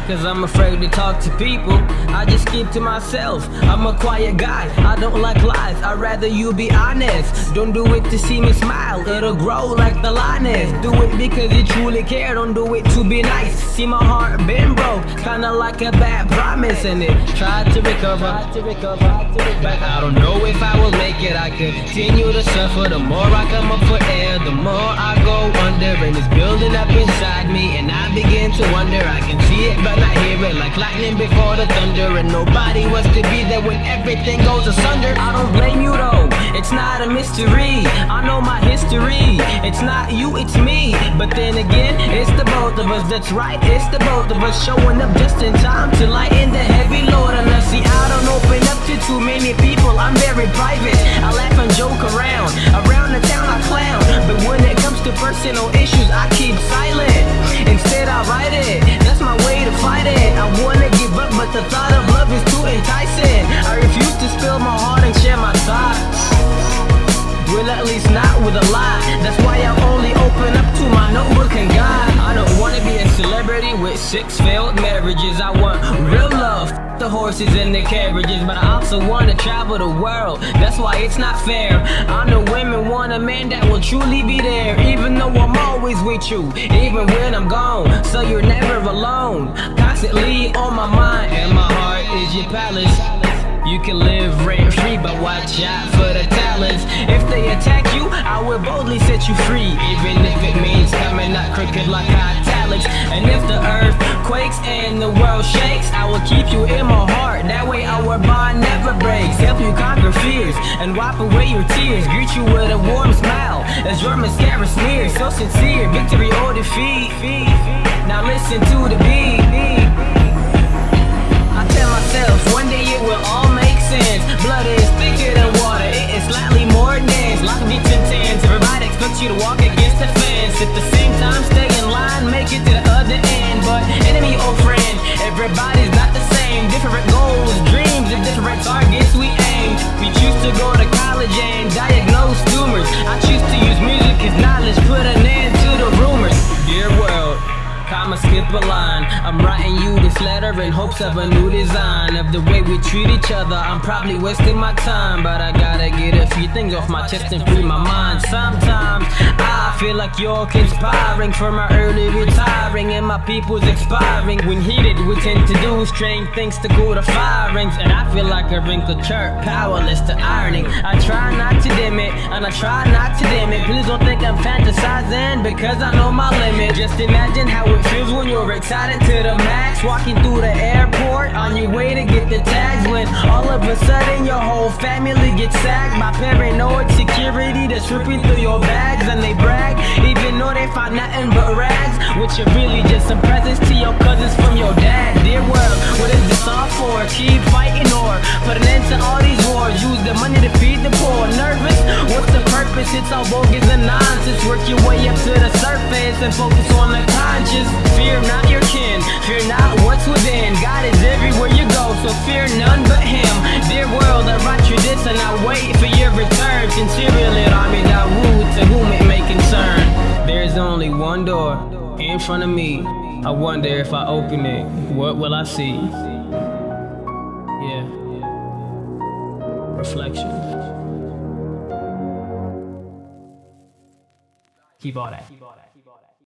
cause I'm afraid to talk to people. I just keep to myself, I'm a quiet guy. I don't like lies, I'd rather you be honest. Don't do it to see me smile, it'll grow like the lioness. Do it because you truly care, don't do it to be nice. See my heart been broke, kinda like a bad promise. And it tried to recover, but I don't know if I will make it. I continue to suffer, the more I come up for air, the more I go under. And it's building up inside me, and I begin to wonder. I can see it but not hear it, like lightning before the thunder. And nobody wants to be there when everything goes asunder. I don't blame you though, it's not a mystery. I know my history, it's not you, it's me. But then again, it's the both of us, that's right, it's the both of us. Showing up just in time to lighten the heavy load on us. See, I don't open up to too many people, I'm very private. I laugh and joke around the town I clown. But when it comes to personal issues, I keep silent. Instead I write it, that's my way to fight it. I wanna give up, but the thought of love is too enticing. I refuse to spill my heart and share my thoughts. Well, at least not with a lie. That's why I only open up to my notebook and God. I don't wanna be a celebrity with 6 failed marriages. I want real love, the horses and the carriages. But I also wanna travel the world, that's why it's not fair. I know women want a man that will truly be there, even though I'm always with you, even when I'm gone. So you're never alone, constantly on my mind. And my heart is your palace. You can live rent-free, but watch out for the talents. If they attack you, I will boldly set you free, even if it means coming out crooked like italics. And if the earth quakes and the world shakes, I will keep you in my heart. That way our bond never breaks. Help you conquer fears and wipe away your tears. Greet you with a warm smile as your mascara smears. So sincere, victory or defeat. Now listen to the beat. I tell myself one day it will all make sense. Blood is thicker than water, it is slightly more dense. Like beats intense, everybody expects you to walk against the fence. At the same time, stay in line, make it to the other end. But enemy or friend, everybody's not the same. Different goals, dreams, and different targets we aim. We choose to go to college and diagnose tumors. I choose to use music as knowledge, put an end to the rumors. Dear world, I'ma skip a line. I'm writing you this letter in hopes of a new design of the way we treat each other. I'm probably wasting my time, but I gotta get a few things off my chest and free my mind. Sometimes I feel like you're conspiring for my early retiring and my people's expiring. When heated, we tend to do strange things to cool the firings, and I feel like a wrinkled shirt, powerless to ironing. I try not to dim it, and I try not to dim it. Please don't think I'm fantasizing, because I know my limit. Just imagine how it feels when you're excited to the max, walking through the airport on your way to get the tags, when all of a sudden your whole family gets sacked by paranoid security that's ripping through your bags. And they brag even though they find nothing but rags, which are really just some presents to your cousins from your dad. Dear world, what is this all for? Keep fighting or put an end to all these wars? Use the money to feed the poor. Nervous? What's the purpose? It's all bogus and nonsense. Work your way up to the surface and focus on the conscious. Fear not your kin, fear not what's within. God is everywhere you go, so fear none but Him. Dear world, I write you this and I wait for your return. Sincerely, Rami Dawood, to whom it may concern. There's only one door in front of me. I wonder if I open it, what will I see? Yeah. Reflection. Keep all that.